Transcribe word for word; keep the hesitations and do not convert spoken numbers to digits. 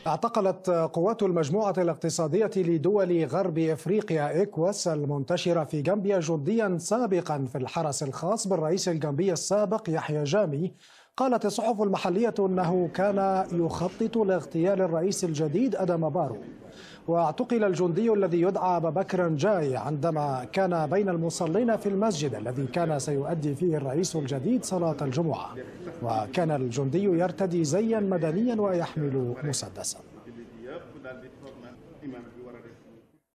اعتقلت قوات المجموعة الاقتصادية لدول غرب إفريقيا إيكواس المنتشرة في غامبيا جنديا سابقا في الحرس الخاص بالرئيس الغامبي السابق يحيى جامي. قالت الصحف المحلية أنه كان يخطط لاغتيال الرئيس الجديد أداما بارو. واعتقل الجندي الذي يدعى ببكر جاي عندما كان بين المصلين في المسجد الذي كان سيؤدي فيه الرئيس الجديد صلاة الجمعة، وكان الجندي يرتدي زيا مدنيا ويحمل مسدسا.